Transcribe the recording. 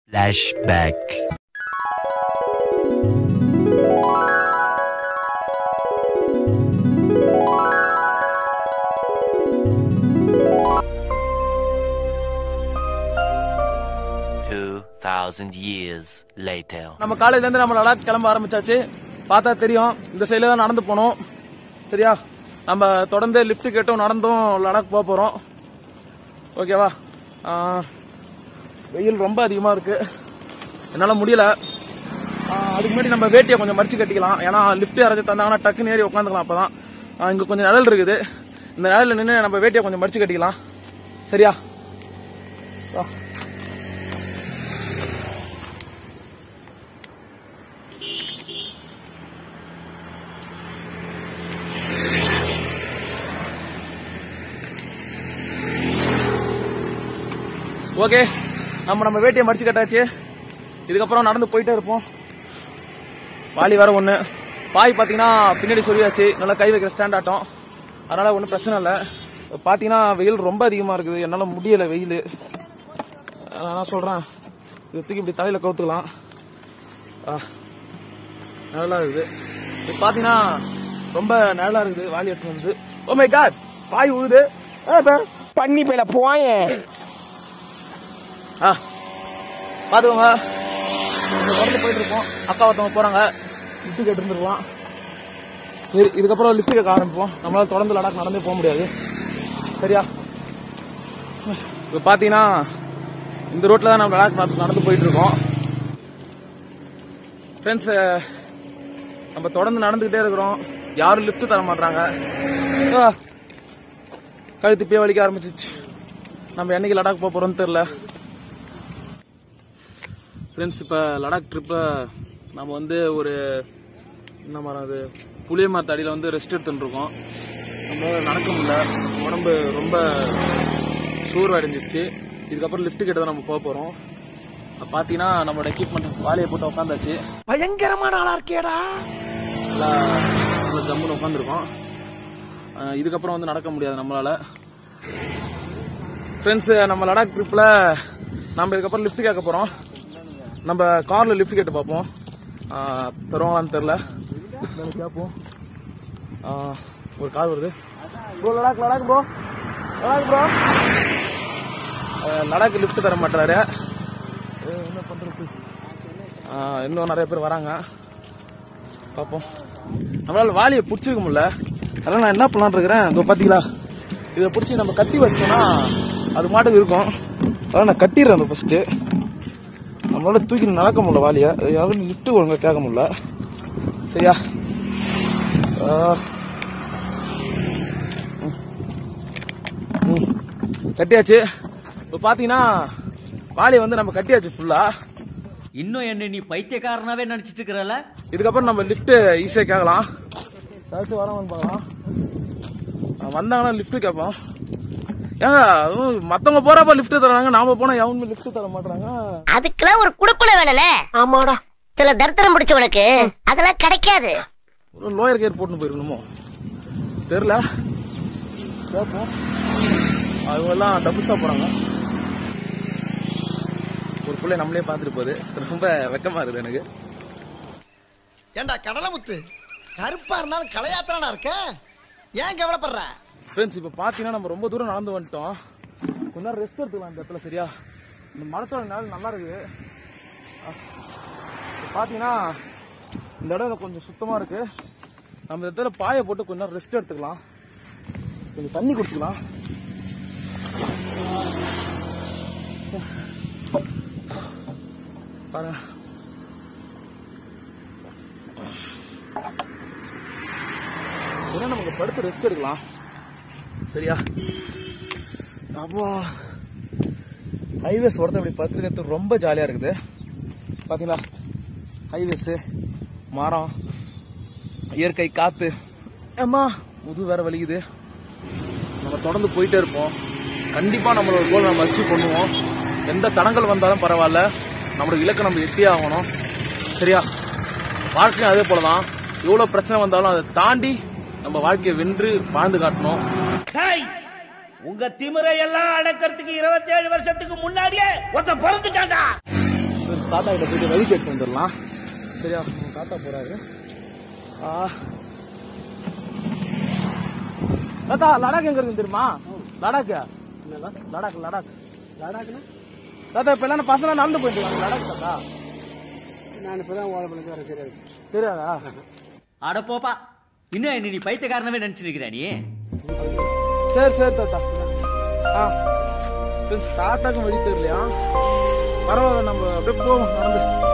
Flashback. Years later. நம்ம காலையில இருந்து நம்ம லடாக் கிளம்ப ஆரம்பிச்சாச்சு. பார்த்தா தெரியும் இந்த சைடுல தான் நடந்து போனோம். சரியா? நம்ம தொடர்ந்து லிஃப்ட் கேட்டும் நடந்தும் லடாக் போக போறோம். ஓகேவா? வெயில் ரொம்ப அதிகமா இருக்கு. என்னால முடியல. அதுக்கு முன்னாடி நம்ம வேட்டியை கொஞ்சம் மடிச்சு கட்டிக்கலாம். ஏன்னா லிஃப்ட் யாராச்சும் தந்தாங்கன்னா டக்குன்னு ஏறி உட்காந்துக்கலாம். அப்பதான் இங்க கொஞ்சம் நிழல் இருக்குது. இந்த நிழல்ல நின்று நம்ம வேட்டியை கொஞ்சம் மடிச்சு கட்டிக்கலாம். சரியா? ஓகே, நம்ம வேட்டியை மடிச்சு கட்டாச்சு. இதுக்கப்புறம் நடந்து போயிட்டே இருப்போம். வாலி வேற ஒண்ணு பாய் பாத்தீங்கன்னா பின்னாடி சொல்லியாச்சு. நல்லா கை வைக்கிற ஸ்டாண்ட் ஆட்டம். அதனால ஒன்றும் பிரச்சனை இல்லை. பாத்தீங்கன்னா வெயில் ரொம்ப அதிகமா இருக்குது. என்னால முடியல வெயில். நான் சொல்றேன், இது தூக்கி இப்படி தலையில கவுத்துக்கலாம். நல்லா இருக்குது. இது பாத்தீங்கன்னா ரொம்ப நல்லா இருக்குது. வாலி எடுத்து வந்து ஓ மை காட், பாய் உழுது பண்ணி போயில போய பாத்துக்கோங்க. தொடர்ந்து போயிட்டு இருக்கோம். அக்கா ஒருத்தவங்க போறாங்க. லிஃப்ட் கேட்டு இருந்துருக்கலாம். சரி, இதுக்கப்புறம் லிஃப்ட் கேட்க ஆரம்பிப்போம். நம்மளால தொடர்ந்து லடாக் நடந்தே போக முடியாது. சரியா? இப்ப பாத்தீங்கன்னா இந்த ரோட்ல தான் நம்ம லடாக் நடந்து போயிட்டு இருக்கோம். ஃப்ரெண்ட்ஸ், நம்ம தொடர்ந்து நடந்துகிட்டே இருக்கிறோம். யாரும் லிஃப்ட் தர மாட்டாங்க. கழுத்து இப்பயே வலிக்க ஆரம்பிச்சிச்சு. நம்ம என்னைக்கு லடாக் போக போறோம்னு தெரியல. ஃப்ரெண்ட்ஸ், இப்போ லடாக் ட்ரிப்பை நம்ம வந்து ஒரு என்ன மரம் அது புளிய மரத்தடியில் வந்து ரெஸ்ட் எடுத்துட்டு இருக்கோம். நம்மளால நடக்க முடியல. உடம்பு ரொம்ப சோர்வடைஞ்சிச்சு. இதுக்கப்புறம் லிஃப்ட் கிட்ட தான் நம்ம போக போறோம். பாத்தீங்கன்னா நம்மளோட எக்யூப்மெண்ட் வாலியை போட்டு உட்காந்தாச்சு. பயங்கரமான ஆளா இருக்கேடா. நல்லா ஜம்முன்னு உட்காந்துருக்கோம். இதுக்கப்புறம் வந்து நடக்க முடியாது நம்மளால. ஃப்ரெண்ட்ஸ், நம்ம லடாக் ட்ரிப்ல நம்ம இதுக்கப்புறம் லிஃப்ட் கேட்க போறோம். நம்ம கார்ல லிஃப்ட் கேட்டு பார்ப்போம். தருவாங்களான்னு தெரியல. கேட்போம். ஒரு கார் வருது. Bro, Ladakh bro, Ladakh lift தர மாட்டாரு. என்ன பண்றது? இன்னும் நிறைய பேர் வராங்க. பார்ப்போம். நம்மளால வாலியை பிடிச்சிருக்க முடியல. அதனால நான் என்ன பண்ணலான்னு இருக்கிறேன், இதோ பாத்தீங்களா, இதை பிடிச்சி நம்ம கட்டி வச்சோம்னா அது மாட்டுக்கு இருக்கும். அதான் நான் கட்டிடுறேன் ஃபர்ஸ்ட். நம்மளால தூக்கி நடக்க முடியல வாலியா. யாரும் லிஃப்ட் ஒழுங்கா கேட்க முடியல. சரியா? கட்டியாச்சு. இப்ப பாத்தீங்கன்னா வாலியை வந்து நம்ம கட்டியாச்சு ஃபுல்லா. இன்னும் என்ன நீ பைத்தியக்காரனாவே நினைச்சிட்டு இருக்கிறல? இதுக்கப்புறம் நம்ம லிஃப்ட் ஈஸியா கேட்கலாம். ஏதாச்சும் வரவன்னு பார்க்கலாம். வந்தாங்கன்னா லிஃப்ட் கேட்போம். ஏங்க, மத்தவங்க போறப்ப லிஃப்ட் தராங்க, நாம போனா எவனுமே லிஃப்ட் தர மாட்டாங்க. அதுக்கெல்லாம் ஒரு குடுக்குல வேணும்னே. ஆமாடா, சில தரித்திரம் பிடிச்சவனுக்கு அதெல்லாம் கிடைக்காது. ஒரு லோயர் கேர் போட்டு போயிருக்கணுமோ தெரியல. கேட்போம். அவங்க எல்லாம் டபுள்ஸா போறாங்க. ஒரு பிள்ளை நம்மளே பாத்துட்டு போகுது. ரொம்ப வெக்கமா இருக்குது எனக்கு. ஏண்டா கடலமுத்து, கருப்பா இருந்தாலும் கலையாத்திரனா இருக்க, ஏன் கவலைப்படுற? ஃப்ரெண்ட்ஸ், இப்ப பாத்தீங்கன்னா நம்ம ரொம்ப தூரம் நடந்து வந்துட்டோம். கொஞ்ச நேரம் ரெஸ்ட் எடுத்துக்கலாம் இந்த இடத்துல. சரியா? இந்த மரத்தோட நேரம் நல்லா இருக்கு. பாத்தீங்கன்னா இந்த இடம் கொஞ்சம் சுத்தமா இருக்கு. நம்ம இந்த இடத்துல பாயை போட்டு கொஞ்ச நேரம் ரெஸ்ட் எடுத்துக்கலாம். கொஞ்சம் தண்ணி குடிச்சுக்கலாம். பாருங்க, நமக்கு படுத்து ரெஸ்ட் எடுக்கலாம். சரியா? அப்போ ஹைவேஸ் ஒருத்தர் இப்படி படுத்துக்கிறது ரொம்ப ஜாலியா இருக்குது. பாத்தீங்களா? ஹைவேஸ், மரம், இயற்கை காத்து. ஏமா முது வேற வலிக்குது. நம்ம தொடர்ந்து போயிட்டே இருப்போம். கண்டிப்பா நம்மளோட கோல் நம்ம அச்சீவ் பண்ணுவோம். எந்த தடங்கள் வந்தாலும் பரவாயில்ல, நம்மளோட இலக்கை நம்ம எட்டியே ஆகணும். சரியா? வாழ்க்கையும் அதே போலதான். எவ்வளவு பிரச்சனை வந்தாலும் அதை தாண்டி நம்ம வாழ்க்கையை வென்று வாழ்ந்து காட்டணும். உங்க திமிரை எல்லாம் அடக்கிறதுக்கு 27 வருஷத்துக்கு முன்னாடியே ஒருத்தன் பிறந்துட்டான்டா. தாத்தா கிட்ட போயிட்டு வழி கேட்டு வந்துடலாம். சரியா? தாத்தா போறாரு. தாத்தா லடாக் எங்க இருக்கு தெரியுமா? லடாக் லடாக் லடாக் லடாக்னா தாத்தா இப்ப எல்லாம் பசங்க நடந்து போயிட்டு இருக்காங்க. லடாக் தாத்தா நான் இப்பதான் ஓலப்பள்ளி வர தெரியாது. தெரியாதா? அட போப்பா, இன்னும் என்ன நீ பைத்தியக்காரனவே நினைச்சிட்டு இருக்கிற நீ? சரி சரி தாத்தா. தாத்தாக்கும் வழி தெரியலையா? பரவாயில்ல, நம்ம அப்படியே போவோம் நடந்து.